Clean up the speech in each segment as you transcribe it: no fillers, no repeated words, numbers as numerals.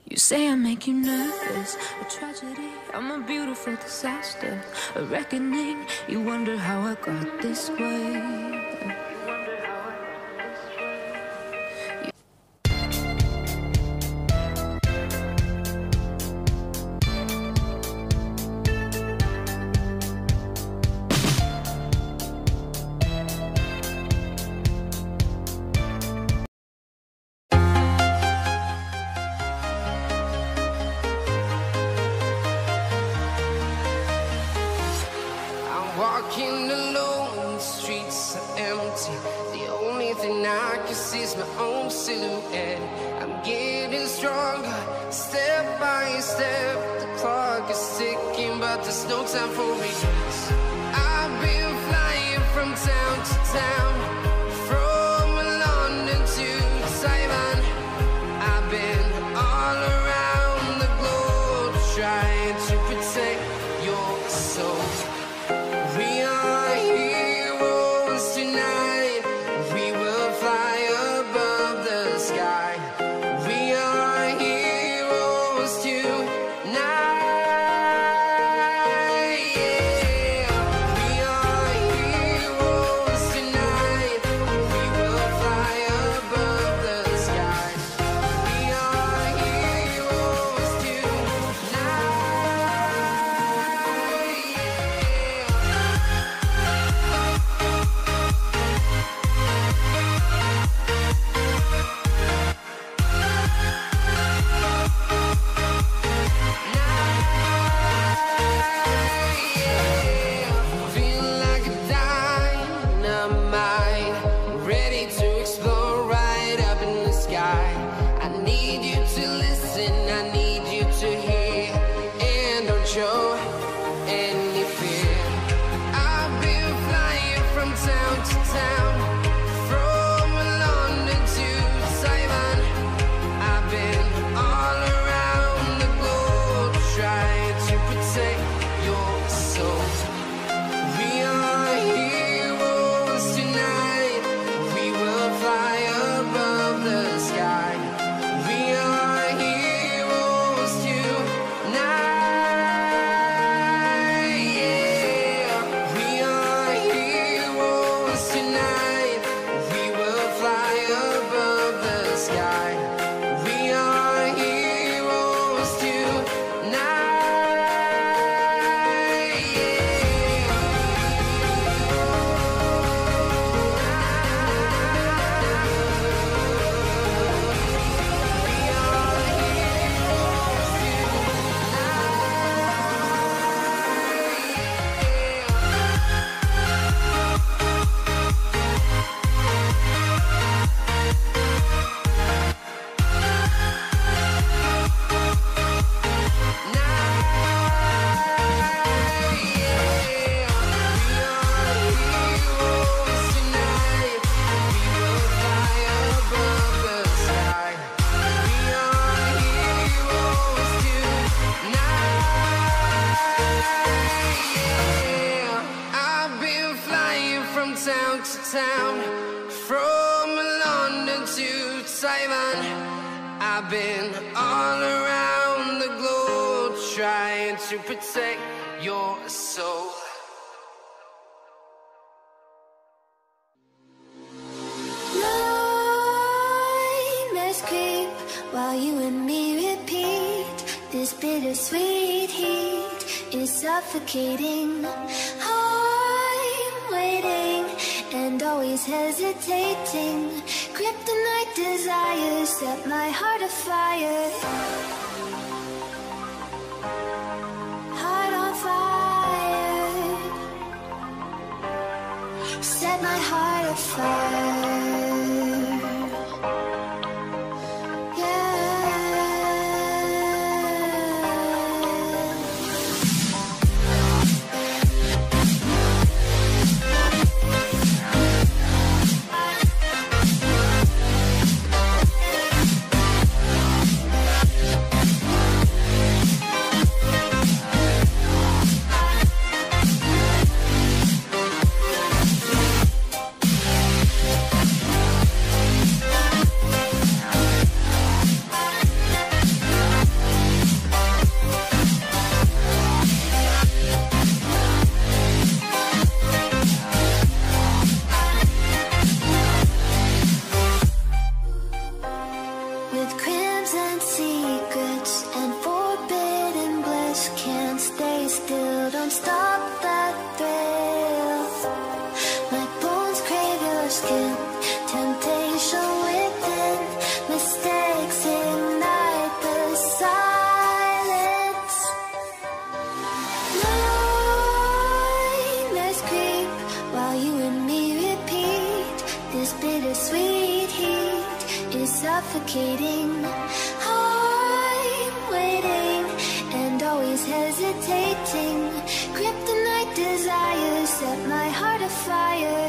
You say I make you nervous, a tragedy, I'm a beautiful disaster, a reckoning. You wonder how I got this way. Walking alone, the streets are empty. The only thing I can see is my own silhouette. I'm getting stronger, step by step. The clock is ticking, but there's no time for regrets. I've been flying from town to town, from London to Taiwan. I've been all around the globe, trying to protect your soul. We are heroes tonight. We will fly above the sky. We are heroes tonight. Yeah. We are heroes tonight. We will fly above the sky. We are heroes tonight. Town to town, from London to Taiwan. I've been all around the globe, trying to protect your soul. Nightmares creep while you and me repeat. This bittersweet heat is suffocating. I'm waiting and always hesitating. Kryptonite desires set my heart afire. Heart on fire. Set my heart afire. dreams and secrets and forbidden bliss. Can't stay still, don't stop that thrill. My bones crave your skin, temptation within. Mistakes ignite the silence. Nightmares creep while you and me repeat. This bittersweet heat is suffocating. I'm waiting and always hesitating. Kryptonite desires set my heart afire.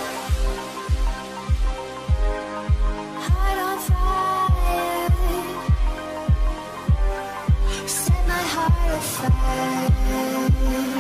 Heart on fire. Set my heart afire.